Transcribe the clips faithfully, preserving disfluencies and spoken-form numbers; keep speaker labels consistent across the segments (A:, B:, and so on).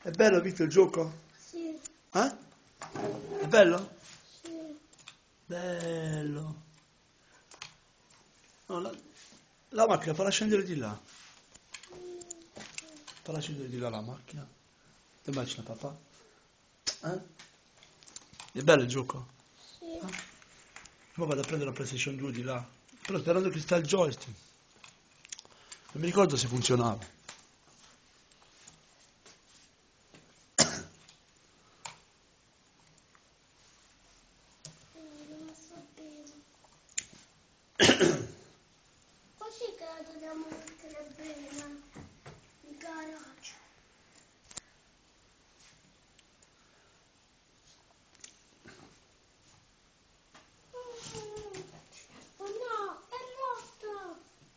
A: È bello, visto il gioco?
B: Sì.
A: Eh? È bello?
B: Sì.
A: Bello. No, la, la macchina, falla scendere di là. Falla scendere di là la macchina. Ti immagina papà? Eh? È bello il gioco?
B: Sì.
A: Eh? Ora vado a prendere la PlayStation due di là. Però sperando che sta il joystick. Non mi ricordo se funzionava.
B: Non so bene. Così che la dobbiamo mettere bene. Il garage. Oh no, è rotto!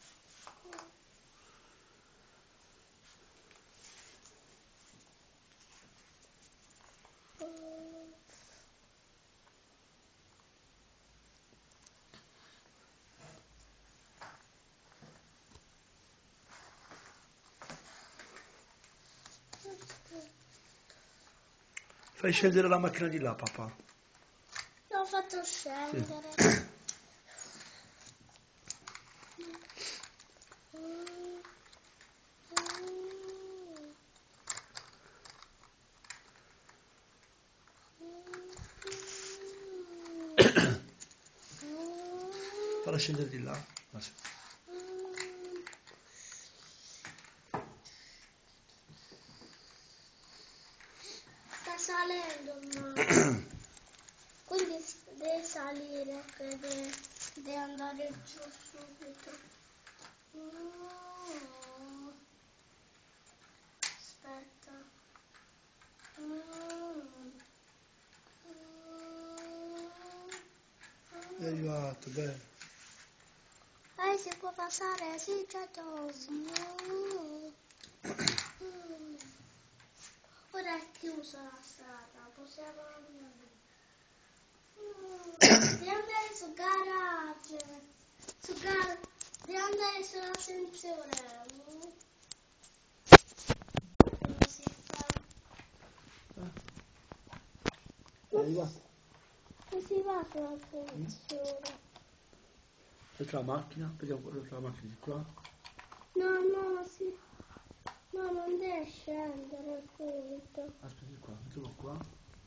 A: Fai scendere la macchina di là, papà.
B: L'ho fatto scendere.
A: Sì. Falla scendere di là. Ah, sì.
B: Sta salendo, ma quindi deve salire, che deve, deve andare giù subito. Mm. Aspetta. Mm.
A: È arrivato, bene.
B: Eh, si può passare, sì, certo. Mm. Mm. Ora è chiusa la strada, possiamo andare. Mm. Devi andare su garage. Su gar... Devi andare sull'ascensore. Mm. Come si fa?
A: È arrivato.
B: Come si va sull'ascensore?
A: C'è la macchina, vediamo quello c'è la macchina di qua.
B: No, no, si... No, non deve scendere subito.
A: Aspetta qua, mettiamo qua.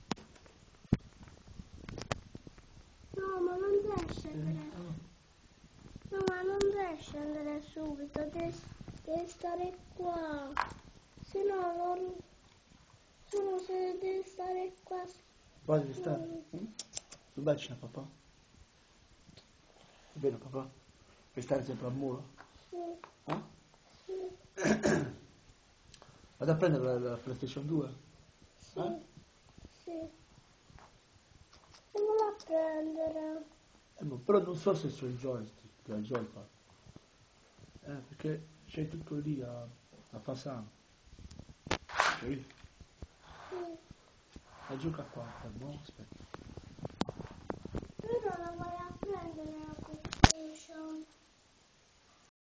B: No, ma non deve
A: Eh,
B: scendere.
A: ah,
B: No, ma non deve scendere subito, deve, deve stare qua. Se no non... Se no se deve stare qua...
A: Vai, devi stare.
B: non-
A: Mm? Tu vicino papà? Va bene papà? Devi stare sempre al muro?
B: Sì,
A: Eh?
B: sì,
A: Vado a prendere la, la PlayStation due?
B: sì,
A: Eh?
B: sì. Andiamo a prendere.
A: Eh, ma però non so se sono il joystick, che è il joypad. Eh, perché c'è tutto lì a, a Fasano. Capito?
B: Sì.
A: La gioca qua, no? Aspetta.
B: Però la vai a prendere la PlayStation.